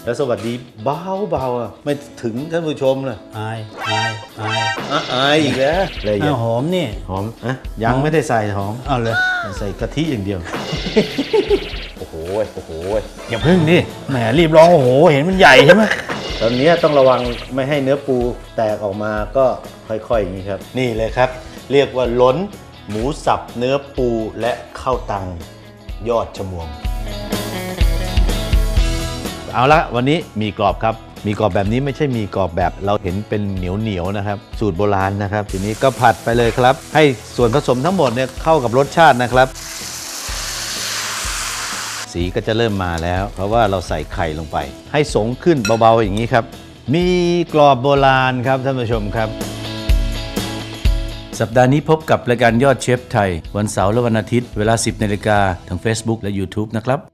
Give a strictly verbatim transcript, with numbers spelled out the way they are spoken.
แล้วสวัสดีเบาเบาอ่ะไม่ถึงท่านผู้ชมเลยอายอายอายอ่ะอายอีกแล้วเลยอ้าวหอมนี่หอมอ่ะยังไม่ได้ใส่หอมเอาเลยใส่กะทิอย่างเดียวโอ้โหโอ้โหอย่าพึ่งดิแหมรีบร้องโอ้โหเห็นมันใหญ่ใช่ไหมตอนนี้ต้องระวังไม่ให้เนื้อปูแตกออกมาก็ค่อยๆอย่างนี้ครับนี่เลยครับเรียกว่าล้นหมูสับเนื้อปูและข้าวตังยอดชมวงเอาละวันนี้มีกรอบครับมีกรอบแบบนี้ไม่ใช่มีกรอบแบบเราเห็นเป็นเหนียวเหนียวนะครับสูตรโบราณนะครับทีนี้ก็ผัดไปเลยครับให้ส่วนผสมทั้งหมดเนี่ยเข้ากับรสชาตินะครับสีก็จะเริ่มมาแล้วเพราะว่าเราใส่ไข่ลงไปให้สงขึ้นเบาๆอย่างนี้ครับมีกรอบโบราณครับท่านผู้ชมครับสัปดาห์นี้พบกับรายการยอดเชฟไทยวันเสาร์และวันอาทิตย์เวลา สิบนาฬิกาทาง Facebook และ YouTube นะครับ